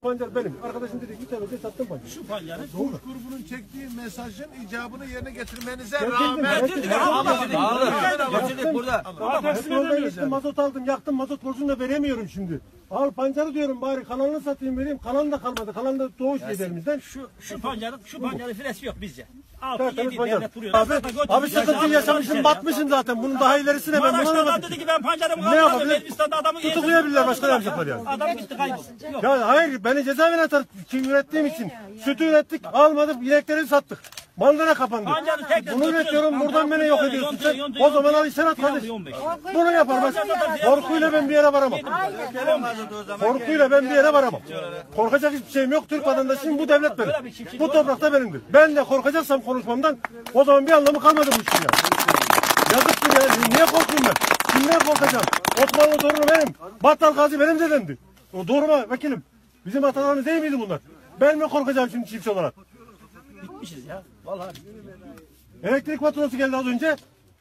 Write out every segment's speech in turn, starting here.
Pancar benim. Arkadaşım dedi bir tane sattım pancar. Şu pancarı Doğuş grubunun çektiği mesajın icabını yerine getirmenize Getirdim, rağmen getirdik burada. Yoldan gittim mazot aldım yaktım mazot borcunu da veremiyorum şimdi. Al pancarı diyorum bari kalanını satayım vereyim. Kalan da kalmadı. Kalan da Doğuş liderimizden. Şu pancarın filesi yok bizce. 6-7 Tertemiz pancar. devlet duruyor. Abi sıkıntı yaşamışım batmışım zaten. Bunun daha ilerisine ben bunu Maraş'ta adam anlamadım. dedi ki ben pancarımı Ne almadım. yapabilir? Elbistan'da adamı Tutuklayabilirler başka ne yapacaklar yani. Adam gitti kayboldu. Yok. Ya hayır beni cezaevine atar kim ürettiğim için. Sütü ürettik almadık inekleri sattık. Mandana kapandı. Pancarı tekrar Bunu üretiyorum buradan beni yok ediyorsun sen. O zaman al işe at kardeş. Bunu yapar bak. Korkuyla ben bir yere varamam. Korkuyla ben bir yere varamam. Korkacak hiçbir şeyim yok. Türk vatandaşıyım bu devlet benim. Bu toprakta benimdir. Ben de korkacaksam konuşmamdan o zaman bir anlamı kalmadı bu işin ya. Yazıktır ya. Niye korkayım ben? Kimden korkacağım? Osmanlı torunu benim. Battal Gazi benim dedemdi. O doğru mu vekilim? Bizim atalarımız değil miydi bunlar? Ben mi korkacağım şimdi çiftçi olarak? Bitmişiz ya. Vallahi. Elektrik faturası geldi az önce.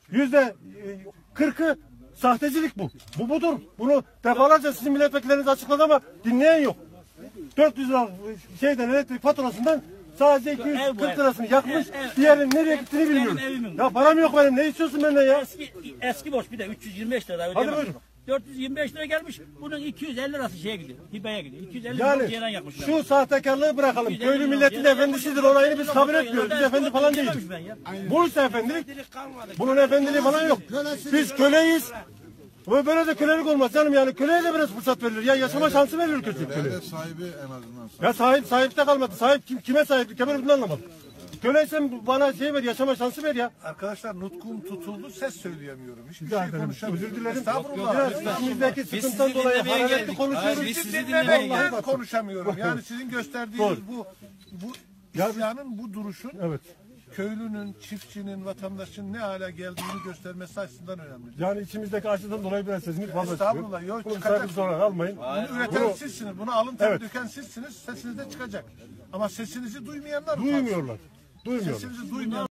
%40'ı sahtecilik bu. Bu budur. Bunu defalarca sizin milletvekilleriniz açıkladı ama dinleyen yok. 400 lira şeyden elektrik faturasından sadece 240 lirasını yakmış. Diğerinin nereye gittiğini bilmiyorum. Ya param yok benim. Ne istiyorsun benden ya? Eski borç bir de 325 lira ödeyemem. 425 lira gelmiş. Bunun 250 lirası şeye gidiyor. Hibeye gidiyor. 250 lira Yani ceylan yakmış. şu sahtekarlığı bırakalım. Köylü milletin efendisidir olayını biz kabul etmiyoruz. Biz efendi falan değiliz. Bu ise efendilik. Bunun efendiliği falan yok. Biz köleyiz. Ve böyle de kölelik olmaz canım yani. Köleye de biraz fırsat verilir. Ya yaşama şansı verilir kötü köleye. devlet sahibi en azından. Ya sahipte kalmadı. Sahip kime sahiplik? Ben bunu anlamadım. Köleysen bana şey ver, yaşama şansı ver ya. Arkadaşlar nutkum tutuldu, ses söyleyemiyorum. Hiçbir Rica şey ederim. konuşamıyorum. Özür dilerim. Estağfurullah. Biraz içimizdeki sıkıntıdan dolayı hararetli konuşuyoruz. Sizi dinlemekten konuşamıyorum. Yani sizin gösterdiğiniz bu isyanın, bu duruşun Evet. köylünün, çiftçinin, vatandaşın ne hale geldiğini göstermesi açısından önemli. Yani içimizdeki acıdan dolayı biraz sesimiz fazla çıkıyor. Estağfurullah. Yok, Bunu çıkacak. saygı sonra almayın. Bunu üreten sizsiniz. Bunu alın tabii Evet. döken sizsiniz. Sesiniz de çıkacak. Ama sesinizi duymayanlar Duymuyorlar. Duymuyorlar. Sesinizi duymayan